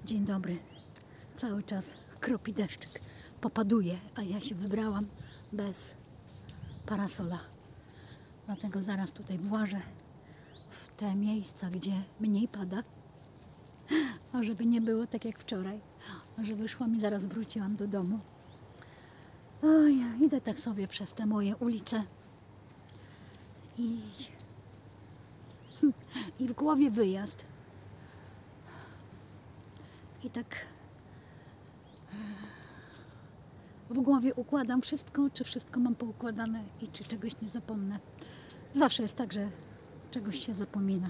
Dzień dobry. Cały czas kropi deszczyk, popaduje, a ja się wybrałam bez parasola. Dlatego zaraz tutaj włażę w te miejsca, gdzie mniej pada, a żeby nie było tak jak wczoraj, a że wyszłam i zaraz wróciłam do domu. Oj, idę tak sobie przez te moje ulice i w głowie wyjazd. I tak w głowie układam wszystko, czy wszystko mam poukładane i czy czegoś nie zapomnę. Zawsze jest tak, że czegoś się zapomina.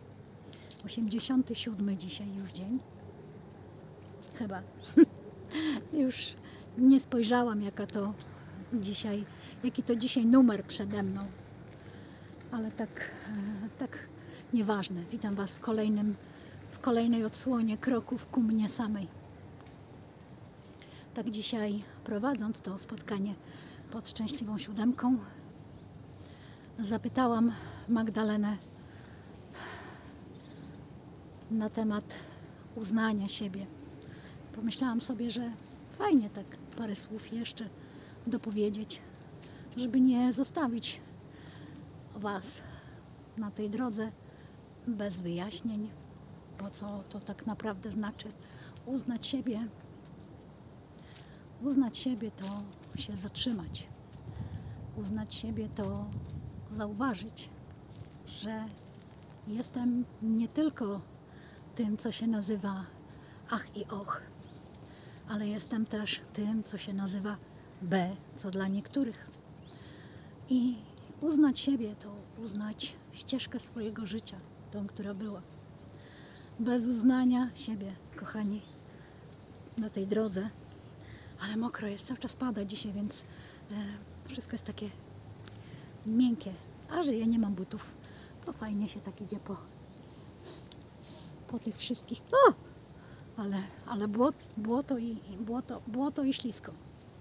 87 dzisiaj już dzień. Chyba. Już nie spojrzałam, jaki to dzisiaj numer przede mną. Ale tak nieważne. Witam Was w kolejnej odsłonie kroków ku mnie samej. Tak dzisiaj, prowadząc to spotkanie pod Szczęśliwą Siódemką, zapytałam Magdalenę na temat uznania siebie. Pomyślałam sobie, że fajnie tak parę słów jeszcze dopowiedzieć, żeby nie zostawić Was na tej drodze bez wyjaśnień, po co to tak naprawdę znaczy uznać siebie. Uznać siebie to się zatrzymać. Uznać siebie to zauważyć, że jestem nie tylko tym, co się nazywa ach i och, ale jestem też tym, co się nazywa B, co dla niektórych. I uznać siebie to uznać ścieżkę swojego życia, tą, która była. Bez uznania siebie, kochani, na tej drodze, ale mokro jest, cały czas pada dzisiaj, więc wszystko jest takie miękkie. A że ja nie mam butów, to fajnie się tak idzie po tych wszystkich. O! Ale błoto i ślisko.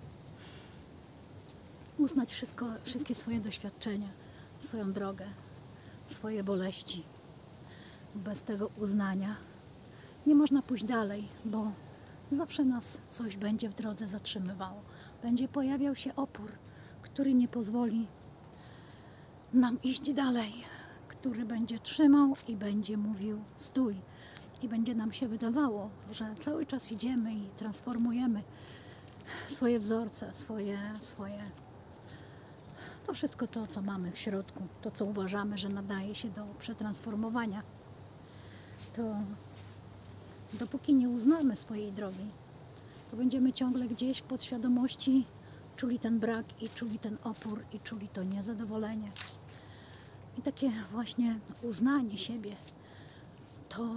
Uznać wszystkie swoje doświadczenia, swoją drogę, swoje boleści. Bez tego uznania nie można pójść dalej, bo zawsze nas coś będzie w drodze zatrzymywało. Będzie pojawiał się opór, który nie pozwoli nam iść dalej, który będzie trzymał i będzie mówił stój. I będzie nam się wydawało, że cały czas idziemy i transformujemy swoje wzorce, to wszystko to, co mamy w środku, to, co uważamy, że nadaje się do przetransformowania. To dopóki nie uznamy swojej drogi, to będziemy ciągle gdzieś w podświadomości czuli ten brak i czuli ten opór i czuli to niezadowolenie. I takie właśnie uznanie siebie to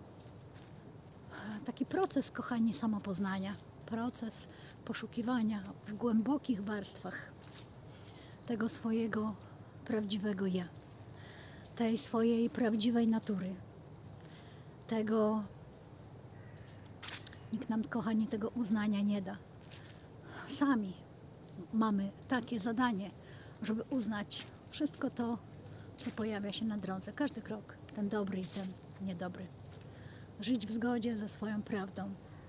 taki proces, kochani, samopoznania, proces poszukiwania w głębokich warstwach tego swojego prawdziwego ja, tej swojej prawdziwej natury. Nikt nam, kochani, tego uznania nie da. Sami mamy takie zadanie, żeby uznać wszystko to, co pojawia się na drodze. Każdy krok, ten dobry i ten niedobry. Żyć w zgodzie ze swoją prawdą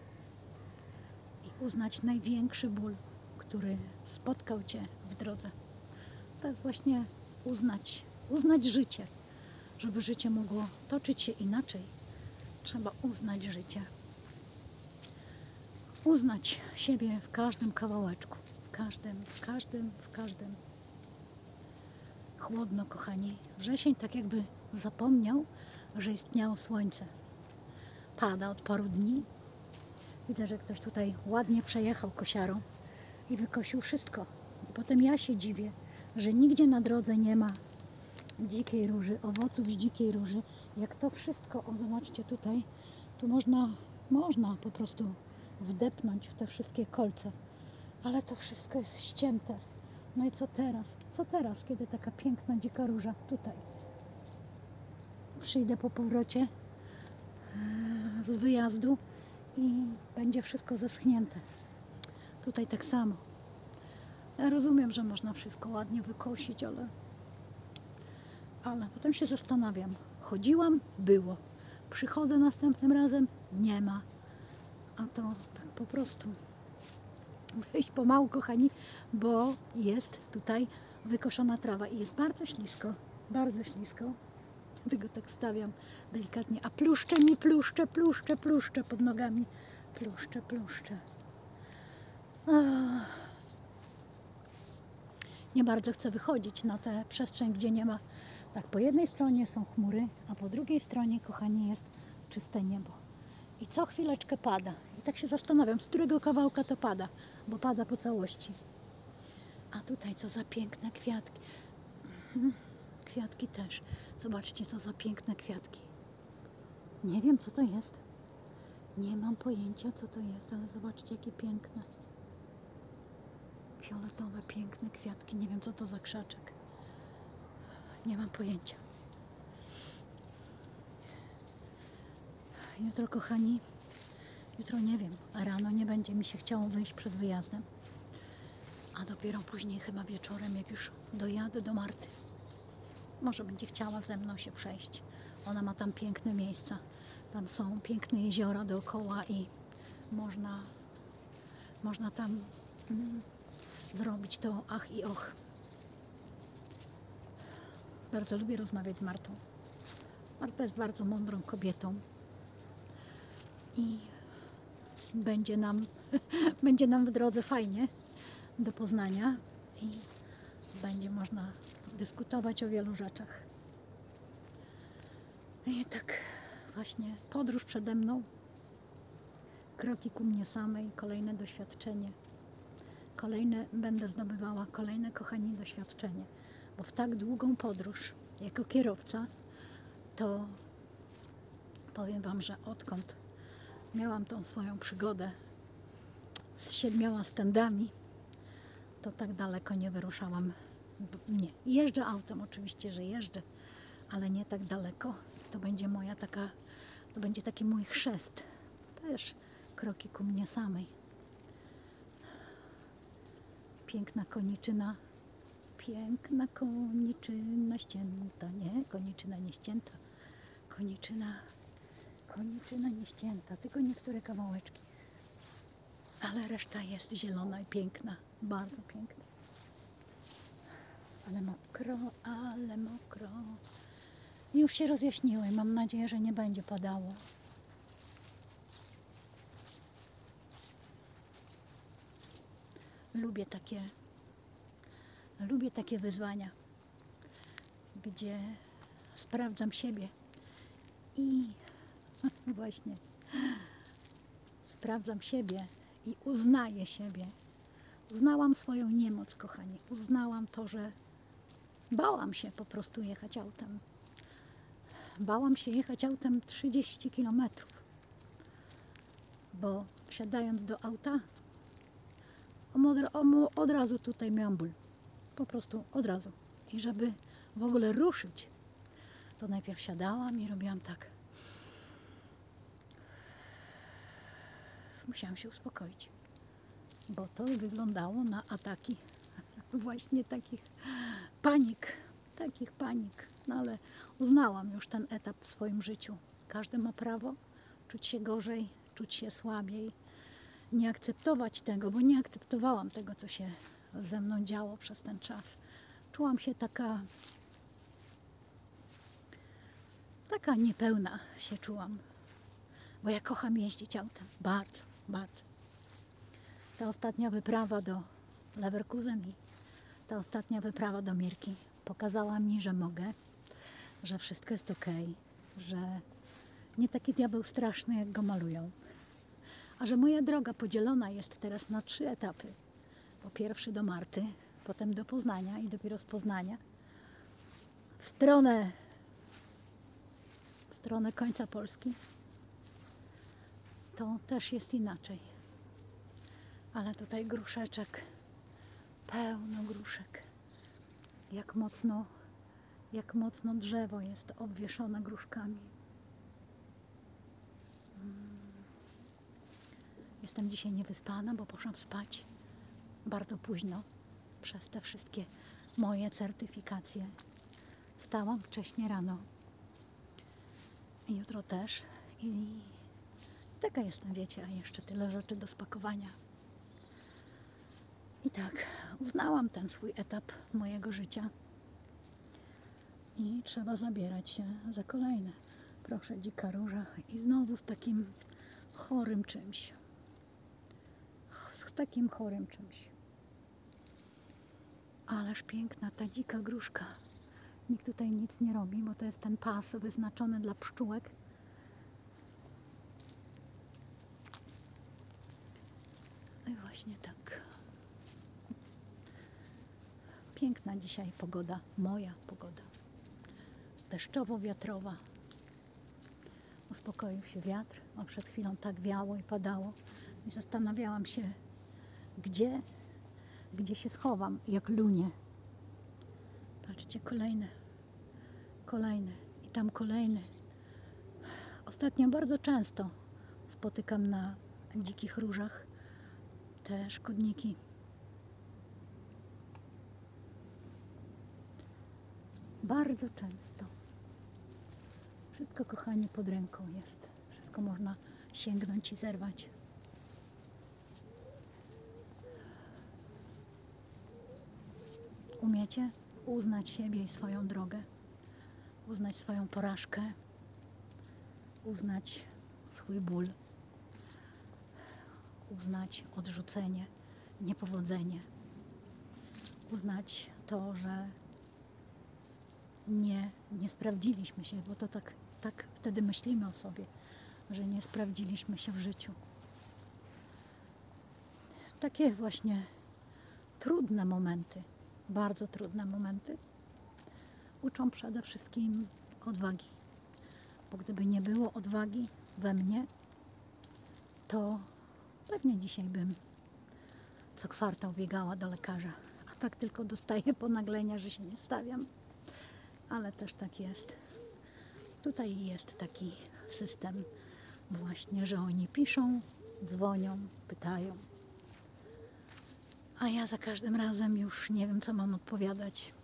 i uznać największy ból, który spotkał Cię w drodze. Tak właśnie uznać życie. Żeby życie mogło toczyć się inaczej, trzeba uznać życie. Uznać siebie w każdym kawałeczku, w każdym. Chłodno, kochani. Wrzesień tak jakby zapomniał, że istniało słońce. Pada od paru dni. Widzę, że ktoś tutaj ładnie przejechał kosiarą i wykosił wszystko. I potem ja się dziwię, że nigdzie na drodze nie ma dzikiej róży, owoców z dzikiej róży. Jak to wszystko, o zobaczcie tutaj, tu można po prostu wdepnąć w te wszystkie kolce. Ale to wszystko jest ścięte. No i co teraz? Co teraz, kiedy taka piękna dzika róża tutaj? Przyjdę po powrocie z wyjazdu i będzie wszystko zeschnięte. Tutaj tak samo. Ja rozumiem, że można wszystko ładnie wykosić, ale potem się zastanawiam. Chodziłam, było. Przychodzę następnym razem, nie ma. A to tak po prostu. Muszę iść pomału, kochani, bo jest tutaj wykoszona trawa i jest bardzo ślisko, bardzo ślisko. Dlatego tak stawiam delikatnie. A pluszcze mi, pluszcze pod nogami. Pluszcze. Nie bardzo chcę wychodzić na tę przestrzeń, gdzie nie ma. Tak, po jednej stronie są chmury, a po drugiej stronie, kochani, jest czyste niebo. I co chwileczkę pada. I tak się zastanawiam, z którego kawałka to pada, bo pada po całości. A tutaj co za piękne kwiatki. Kwiatki też. Zobaczcie, co za piękne kwiatki. Nie wiem, co to jest. Nie mam pojęcia, co to jest, ale zobaczcie, jakie piękne. Fioletowe, piękne kwiatki. Nie wiem, co to za krzaczek. Nie mam pojęcia. Jutro, kochani, jutro nie wiem, a rano nie będzie mi się chciało wyjść przed wyjazdem. A dopiero później, chyba wieczorem, jak już dojadę do Marty, może będzie chciała ze mną się przejść. Ona ma tam piękne miejsca. Tam są piękne jeziora dookoła i można tam zrobić to ach i och. Bardzo lubię rozmawiać z Martą. Marta jest bardzo mądrą kobietą i będzie nam w drodze fajnie do Poznania i będzie można dyskutować o wielu rzeczach. I tak właśnie podróż przede mną, kroki ku mnie samej, kolejne doświadczenie. Będę zdobywała kolejne, kochani, doświadczenie. Bo w tak długą podróż, jako kierowca, to powiem Wam, że odkąd miałam tą swoją przygodę z 7 stędami, to tak daleko nie wyruszałam. Nie, jeżdżę autem, oczywiście, że jeżdżę, ale nie tak daleko. To będzie taki mój chrzest. Też kroki ku mnie samej. Piękna koniczyna ścięta, nie? Koniczyna nie ścięta. Koniczyna nie ścięta, tylko niektóre kawałeczki. Ale reszta jest zielona i piękna, bardzo piękna. Ale mokro. Już się rozjaśniły, mam nadzieję, że nie będzie padało. Lubię takie wyzwania, gdzie sprawdzam siebie i właśnie sprawdzam siebie i uznaję siebie. Uznałam swoją niemoc, kochani. Uznałam to, że bałam się po prostu jechać autem. Bałam się jechać autem 30 km, bo wsiadając do auta, od razu tutaj miałam ból. Po prostu od razu. I żeby w ogóle ruszyć, to najpierw siadałam i robiłam tak. Musiałam się uspokoić, bo to wyglądało na ataki właśnie takich panik. No ale uznałam już ten etap w swoim życiu. Każdy ma prawo czuć się gorzej, czuć się słabiej, nie akceptować tego, bo nie akceptowałam tego, co się ze mną działo przez ten czas. Czułam się taka niepełna się czułam, bo ja kocham jeździć autem, bardzo. Ta ostatnia wyprawa do Leverkusen i ta ostatnia wyprawa do Mirki pokazała mi, że mogę, że wszystko jest okej, że nie taki diabeł straszny, jak go malują. A że moja droga podzielona jest teraz na 3 etapy. Po pierwszy do Marty, potem do Poznania i dopiero z Poznania w stronę końca Polski. To też jest inaczej. Ale tutaj gruszeczek, pełno gruszek. Jak mocno drzewo jest obwieszone gruszkami. Jestem dzisiaj niewyspana, bo poszłam spać bardzo późno przez te wszystkie moje certyfikacje. Stałam wcześnie rano. I jutro też. I Taka jestem, wiecie, a jeszcze tyle rzeczy do spakowania. I tak, uznałam ten swój etap mojego życia i trzeba zabierać się za kolejne. Proszę, dzika róża i znowu z takim chorym czymś. Z takim chorym czymś. Ależ piękna ta dzika gruszka. Nikt tutaj nic nie robi, bo to jest ten pas wyznaczony dla pszczółek. No i właśnie tak. Piękna dzisiaj pogoda, moja pogoda. Deszczowo-wiatrowa. Uspokoił się wiatr, bo przed chwilą tak wiało i padało. I zastanawiałam się, gdzie się schowam, jak lunie. Patrzcie, kolejne i tam kolejne. Ostatnio bardzo często spotykam na dzikich różach te szkodniki. Bardzo często. Wszystko, kochani, pod ręką jest. Wszystko można sięgnąć i zerwać. Umiecie uznać siebie i swoją drogę, uznać swoją porażkę, uznać swój ból, uznać odrzucenie, niepowodzenie, uznać to, że nie sprawdziliśmy się, bo to tak wtedy myślimy o sobie, że nie sprawdziliśmy się w życiu. Takie właśnie trudne momenty, bardzo trudne momenty uczą przede wszystkim odwagi. Bo gdyby nie było odwagi we mnie, to pewnie dzisiaj bym co kwartał biegała do lekarza. A tak tylko dostaję ponaglenia, że się nie stawiam. Ale też tak jest. Tutaj jest taki system właśnie, że oni piszą, dzwonią, pytają. A ja za każdym razem już nie wiem, co mam odpowiadać.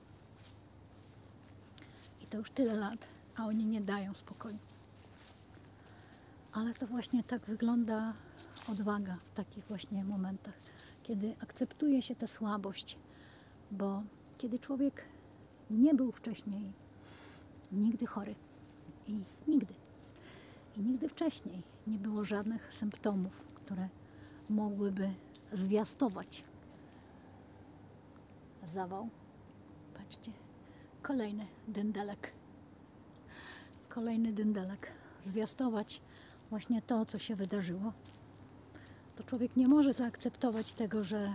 I to już tyle lat, a oni nie dają spokoju. Ale to właśnie tak wygląda odwaga w takich właśnie momentach, kiedy akceptuje się tę słabość, bo kiedy człowiek nie był wcześniej nigdy chory i nigdy wcześniej nie było żadnych symptomów, które mogłyby zwiastować zawał. Patrzcie, kolejny dyndelek, zwiastować właśnie to, co się wydarzyło. To człowiek nie może zaakceptować tego, że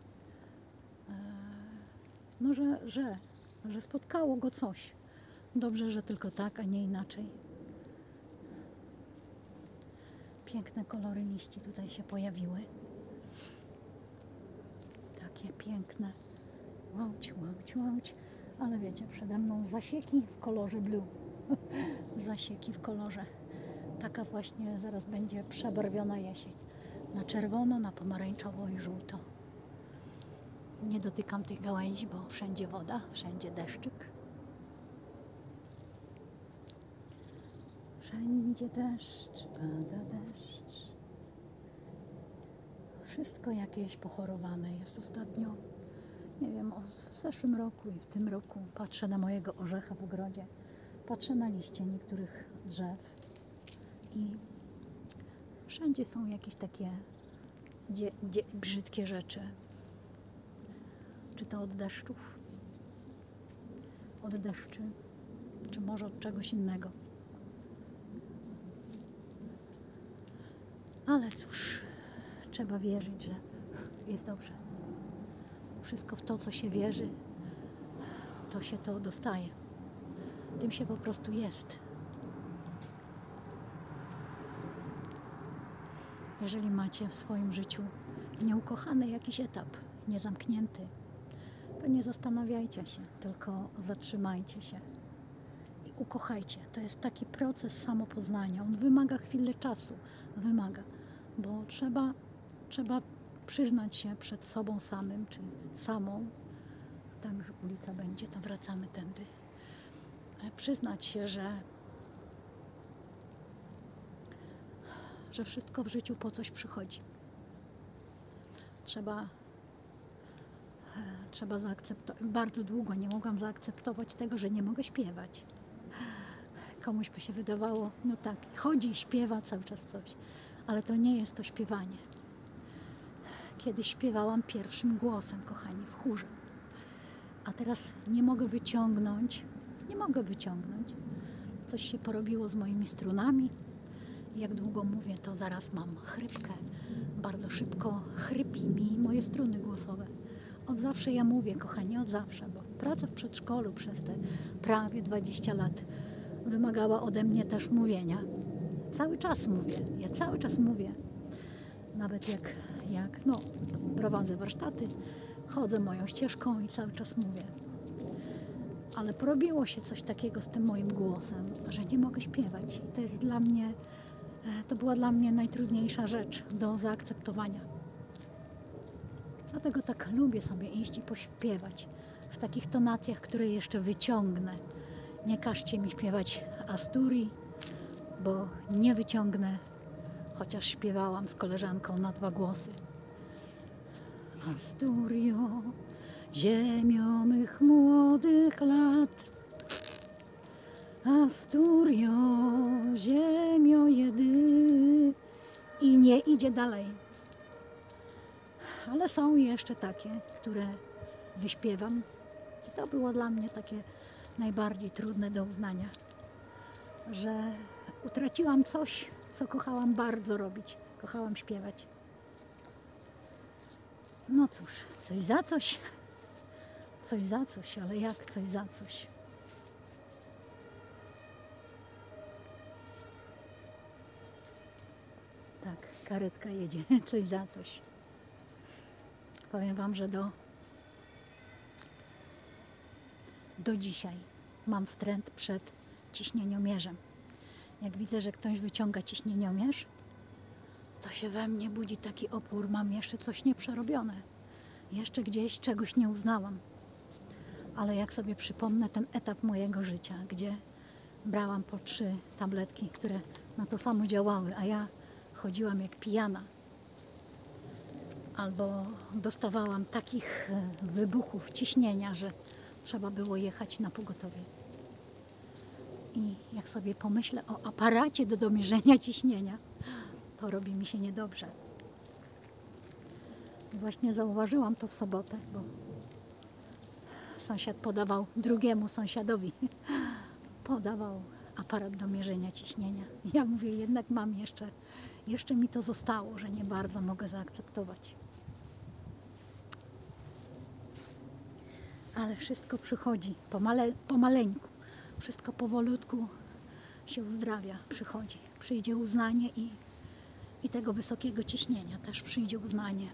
spotkało go coś. Dobrze, że tylko tak, a nie inaczej. Piękne kolory liści tutaj się pojawiły. Takie piękne. Łauć. Ale wiecie, przede mną zasieki w kolorze blue. Zasieki w kolorze. Taka właśnie zaraz będzie przebarwiona jesień. Na czerwono, na pomarańczowo i żółto. Nie dotykam tych gałęzi, bo wszędzie woda, wszędzie deszczyk. Wszędzie deszcz, pada deszcz. Wszystko jakieś pochorowane jest ostatnio. Nie wiem, w zeszłym roku i w tym roku patrzę na mojego orzecha w ogrodzie. Patrzę na liście niektórych drzew i wszędzie są jakieś takie brzydkie rzeczy. Czy to od deszczów, od deszczy, czy może od czegoś innego. Ale cóż, trzeba wierzyć, że jest dobrze. Wszystko w to, co się wierzy, to się to dostaje. Tym się po prostu jest. Jeżeli macie w swoim życiu nieukochany jakiś etap, niezamknięty, to nie zastanawiajcie się, tylko zatrzymajcie się i ukochajcie. To jest taki proces samopoznania. On wymaga chwilę czasu, bo trzeba przyznać się przed sobą samym, czy samą. Tam już ulica będzie, to wracamy tędy. Przyznać się, że że wszystko w życiu po coś przychodzi. Trzeba zaakceptować. Bardzo długo nie mogłam zaakceptować tego, że nie mogę śpiewać. Komuś by się wydawało, no tak, chodzi, śpiewa cały czas coś, ale to nie jest to śpiewanie. Kiedyś śpiewałam pierwszym głosem, kochani, w chórze. A teraz nie mogę wyciągnąć. Coś się porobiło z moimi strunami. Jak długo mówię, to zaraz mam chrypkę. Bardzo szybko chrypi mi moje struny głosowe. Od zawsze ja mówię, kochani, od zawsze, bo praca w przedszkolu przez te prawie 20 lat wymagała ode mnie też mówienia. Cały czas mówię, ja cały czas mówię. Nawet jak prowadzę warsztaty, chodzę moją ścieżką i cały czas mówię. Ale porobiło się coś takiego z tym moim głosem, że nie mogę śpiewać. I to była dla mnie najtrudniejsza rzecz do zaakceptowania. Dlatego tak lubię sobie iść i pośpiewać w takich tonacjach, które jeszcze wyciągnę. Nie każcie mi śpiewać Asturii, bo nie wyciągnę, chociaż śpiewałam z koleżanką na 2 głosy. Asturio, ziemio mych młodych lat, Asturio, ziemio jedy. I nie idzie dalej. Ale są jeszcze takie, które wyśpiewam. I to było dla mnie takie najbardziej trudne do uznania, że utraciłam coś, co kochałam bardzo robić. Kochałam śpiewać. No cóż, coś za coś. Coś za coś, ale jak coś za coś? Tak, karetka jedzie, coś za coś. Powiem wam, że do dzisiaj mam wstręt przed ciśnieniomierzem. Jak widzę, że ktoś wyciąga ciśnieniomierz, to się we mnie budzi taki opór. Mam jeszcze coś nieprzerobione. Jeszcze gdzieś czegoś nie uznałam. Ale jak sobie przypomnę ten etap mojego życia, gdzie brałam po 3 tabletki, które na to samo działały, a ja chodziłam jak pijana. Albo dostawałam takich wybuchów ciśnienia, że trzeba było jechać na pogotowie. I jak sobie pomyślę o aparacie do domierzenia ciśnienia, to robi mi się niedobrze. I właśnie zauważyłam to w sobotę, bo sąsiad podawał drugiemu sąsiadowi, podawał aparat do mierzenia ciśnienia. Ja mówię, jednak mam jeszcze mi to zostało, że nie bardzo mogę zaakceptować. Ale wszystko przychodzi pomaleńku. Wszystko powolutku się uzdrawia, przychodzi. Przyjdzie uznanie i tego wysokiego ciśnienia też przyjdzie uznanie.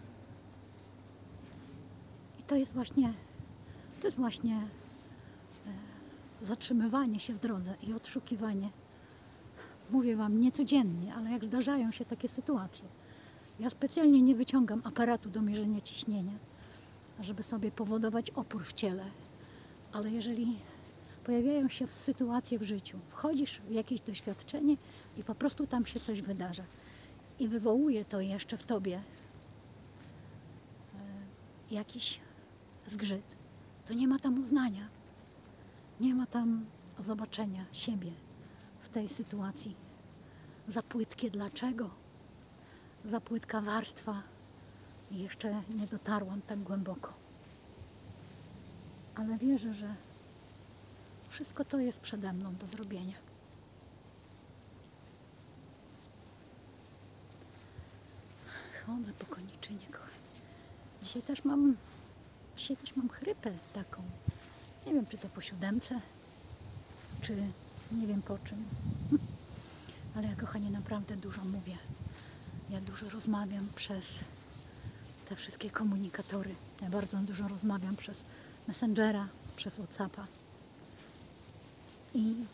I to jest właśnie zatrzymywanie się w drodze i odszukiwanie. Mówię wam, nie codziennie, ale jak zdarzają się takie sytuacje. Ja specjalnie nie wyciągam aparatu do mierzenia ciśnienia, żeby sobie powodować opór w ciele. Ale jeżeli pojawiają się sytuacje w życiu, wchodzisz w jakieś doświadczenie i po prostu tam się coś wydarza i wywołuje to jeszcze w tobie jakiś zgrzyt, to nie ma tam uznania, nie ma tam zobaczenia siebie w tej sytuacji. Za płytkie dlaczego? Za płytka warstwa i jeszcze nie dotarłam tak głęboko. Ale wierzę, że wszystko to jest przede mną do zrobienia. Chodzę po koniczynie, kochani. Dzisiaj też mam chrypę taką. Nie wiem, czy to po 7, czy nie wiem po czym. Ale ja, kochani, naprawdę dużo mówię. Ja dużo rozmawiam przez te wszystkie komunikatory. Ja bardzo dużo rozmawiam przez Messengera, przez WhatsAppa. I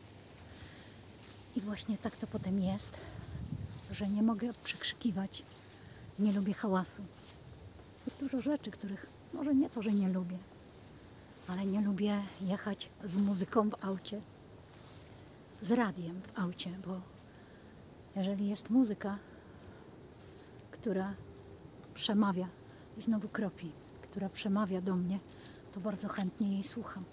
właśnie tak to potem jest, że nie mogę przekrzykiwać. Nie lubię hałasu. Jest dużo rzeczy, których może nie to, że nie lubię, ale nie lubię jechać z muzyką w aucie, z radiem w aucie, bo Jeżeli jest muzyka, która przemawia, i znowu kropi, która przemawia do mnie, to bardzo chętnie jej słucham.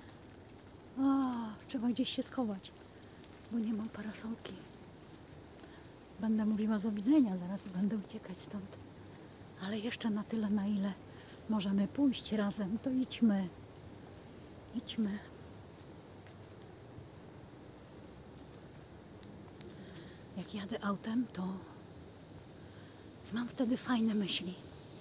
Trzeba gdzieś się schować, bo nie mam parasolki. Będę mówiła do widzenia, zaraz będę uciekać stąd. Ale jeszcze na tyle, na ile możemy pójść razem, to idźmy. Idźmy. Jak jadę autem, to mam wtedy fajne myśli.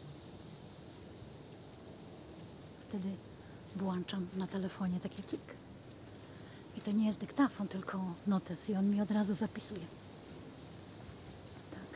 Wtedy włączam na telefonie taki cyk. I to nie jest dyktafon, tylko notes i on mi od razu zapisuje. Tak.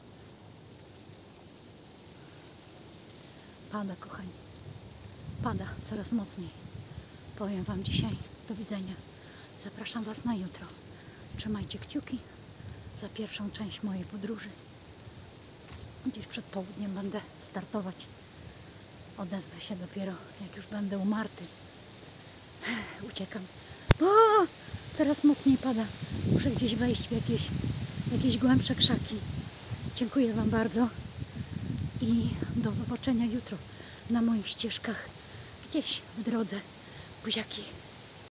Pada, kochani. Pada coraz mocniej. Powiem Wam dzisiaj do widzenia. Zapraszam Was na jutro. Trzymajcie kciuki za pierwszą część mojej podróży. Gdzieś przed południem będę startować. Odezwę się dopiero, jak już będę u Marty. Uciekam. Coraz mocniej pada. Muszę gdzieś wejść w jakieś głębsze krzaki. Dziękuję Wam bardzo i do zobaczenia jutro na moich ścieżkach. Gdzieś w drodze. Buziaki.